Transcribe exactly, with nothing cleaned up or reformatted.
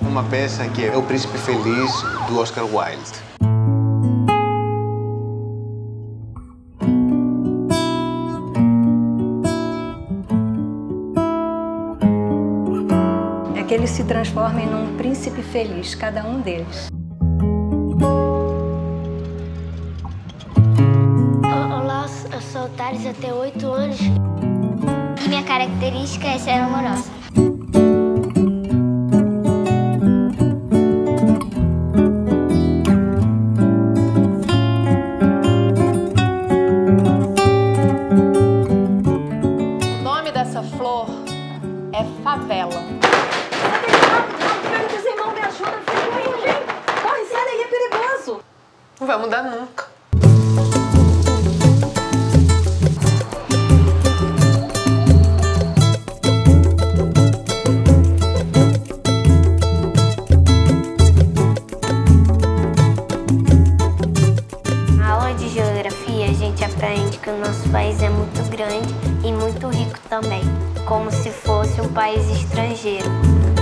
uma peça que é O Príncipe Feliz, do Oscar Wilde. É que eles se transformem num príncipe feliz, cada um deles. Olá, eu sou o Thales, eu tenho oito anos. E minha característica é ser amorosa. O nome dessa flor é favela. Meus irmãos me ajudam, vem, vem. Corre, sai daí, é perigoso. Não vai mudar nunca. Na aula de geografia, a gente aprende que o nosso país é muito grande e muito rico também, como se fosse um país estrangeiro.